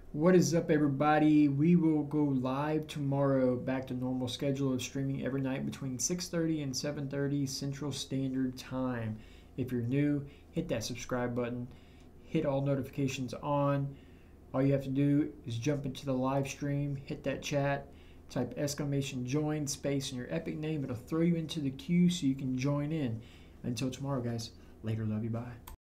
What is up, everybody? We will go live tomorrow, back to normal schedule of streaming every night between 6:30 and 7:30 Central Standard Time. If you're new, hit that subscribe button, hit all notifications on. All you have to do is jump into the live stream, hit that chat, type !join space in your epic name. It'll throw you into the queue so you can join in. Until tomorrow, guys. Later, love you, bye.